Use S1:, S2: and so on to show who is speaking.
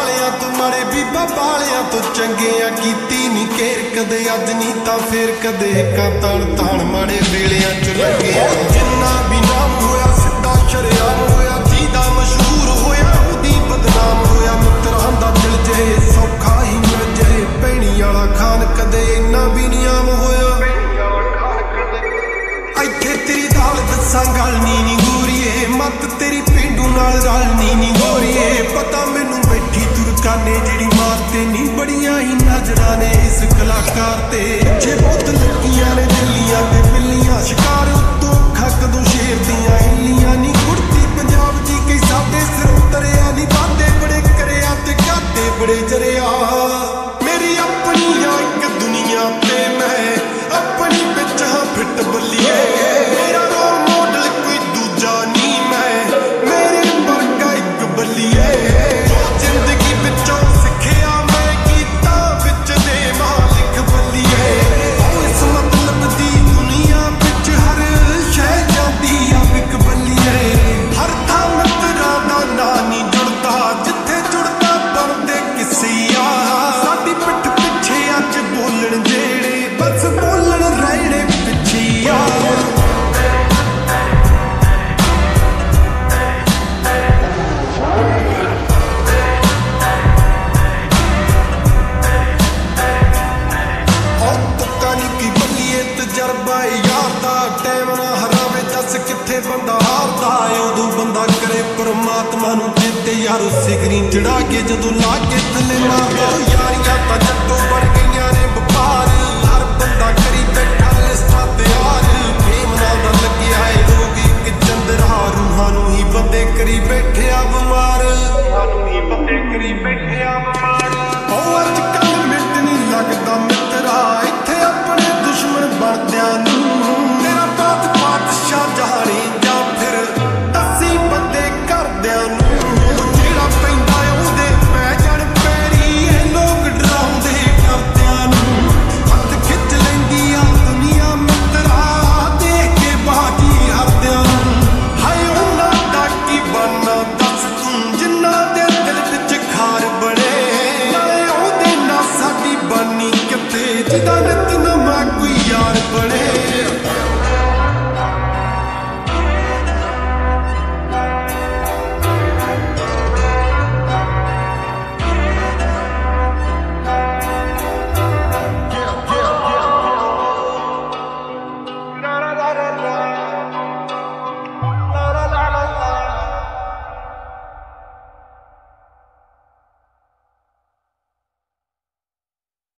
S1: ਵਾਲਿਆਂ ਤੋਂ ਮਾੜੇ ਬੀਬਾ ਵਾਲਿਆਂ ਤੋਂ ਚੰਗਿਆਂ ਕੀਤੀ ਨੀ ਘੇਰ ਕਦੇ ਅੱਜ ਨਹੀਂ ਤਾਂ ਫੇਰ ਕਦੇ ਤਾਣ ਮਾੜੇ ਵੇਲਿਆਂ ਚ ਲੱਗਿਆ ਜਿੰਨਾ ਵੀ ਨਾਮ ਹੋਇਆ ਸਿੱਧਾ ਸ਼ਰਿਆਮ ਹੋਇਆ ਜਿਹਦਾ ਮਸ਼ਹੂਰ ਹੋਇਆ ਉਹਦੀ ਬਦਨਾਮ ਹੋਇਆ ਮਿੱਤਰਾਂ ਦਾ ਦਿਲ ਜੇ ਸੌਖਾ ਹੀ ਮਿਲ ਜੇ ਭੈਣੀ ਵਾਲਾ ਖਾਨ ਕਦੇ ਇੰਨਾ ਵੀ ਨੀ ਆਮ ਹੋਇਆ ਇੱਥੇ ਤੇਰੀ ਦਾਲ ਦੱਸਾਂ ਗੱਲ ਨੀ ਗੋਰੀਏ ਮੱਤ ਤੇਰੀ ਪੇਂਡੂ ਨਾਲ ਰਲਣੀ ਨੀ ਗੋਰੀਏ ਪਤਾ ਮੈਨੂੰ ਬੈਠੀ ਤੁਰਕਾਨੇ ਜਿਹੜੀ ਮਾਰਤੇ ਨੀ ਬੜੀਆਂ ਹੀ ਨਜ਼ਰਾਂ ਨੇ ਇਸ ਕਲਾਕਾਰ ਤੇ ਜੇ ਬਹੁਤ ਲੱਗੀਆਂ ਨੇ ਦਿੱਲੀਆਂ ਤੇ ਬਿੱਲੀਆਂ ਸ਼ਿਕਾਰ ਉੱਤੋਂ ਅੱਖਾਂ ਕਦੋਂ ਸ਼ੇਰ ਦੀਆਂ ਹਿੱਲੀਆਂ ਨੀ ਕੁੜਤੀ ਪੰਜਾਬ ਦੀ ਕਈ ਸਾਡੇ ਸਿਰ ਉਤਰਿਆ ਨੀ ਵਾਦੇ ਬੜੇ ਕਰਿਆ ਤੇ ਘਾਟੇ ਬੜੇ ਜਰਿਆ ਮੇਰੀ ਆਪਣੀ ਆ ਇੱਕ ਦੁਨੀਆ ਤੇ ਮੈਂ ਆਪਣੀ ਵਿੱਚ ਹਾਂ ਫਿੱਟ ਬੱਲੀਏ ਮੇਰਾ ਰੋਲ ਮਾਡਲ ਕੋਈ ਦੂਜਾ ਨਹੀਂ ਮੈਂ ਮੇਰੇ ਵਰਗਾ ਇੱਕ ਬੱਲੀਏ ਜੋ ਜ਼ਿੰਦਗੀ ਵਿੱਚੋਂ ਸਿੱਖਿਆ ਮੈਂ ਕੀਤਾ ਵਿੱਚ ਦੇ ਮਾਲਿਕ ਬੱਲੀਏ ਇਸ ਮਤਲਬ ਦੀ ਦੁਨੀਆ ਵਿੱਚ ਹਰ ਸ਼ੈ ਜਾਂਦੀ ਆ ਇੱਕ ਬੱਲੀਏ ਹਰ ਥਾਂ ਮਿੱਤਰਾਂ ਦਾ ਨਾਂ ਨਹੀਂ ਜੁੜਦਾ ਜਿੱਥੇ ਜੁੜਦਾ ਬਣਦੇ ਕਿਸੇ ਆ ਸਾਡੀ ਪਿੱਠ ਪਿੱਛੇ ਅੱਜ ਬੋਲਣ ਜਿਹੜੇ ਬਸ ਬੋਲਣ ਰਹਿਣੇ ਪਿੱਛੇ ਆ ਤਜਰਬਾ ਯਾਰ ਦਾ ਟਾਈਮ ਨਾ ਹਰਾਵੇ ਦੱਸ ਕਿੱਥੇ ਬੰਦਾ ਹਾਰਦਾ ਉਦੋਂ ਬੰਦਾ ਕਰੇ ਪਰਮਾਤਮਾ ਨੂੰ ਦਿੱਤੇ ਯਾਰ ਸਿਗਰੀ ਚੜਾ ਕੇ ਜਦੋਂ ਲਾ ਕੇ ਥੱਲੇ ਮਾਰਦਾ ਯਾਰੀਆਂ ਤਾਂ ਜੱਟੋਂ ਬਣ ਗਈਆਂ ਨੇ ਵਪਾਰ ਹਰ ਬੰਦਾ ਕਰੀ ਬੈਠਾ ਲਿਸਟਾਂ ਤਿਆਰ ਬੇਮਨਾਂ ਦਾ ਲੱਗਿਆ ਏ ਰੋਗ ਇੱਕ ਚੰਦਰਾ ਰੂਹਾਂ ਨੂੰ ਹੀ ਬੰਦੇ ਕਰੀ ਬੈਠਿਆ ਬਿਮਾਰ ਰੂਹਾਂ ਨੂੰ ਹੀ ਬੰਦੇ ਕਰੀ ਬੈਠਿਆ ਬਿਮਾਰ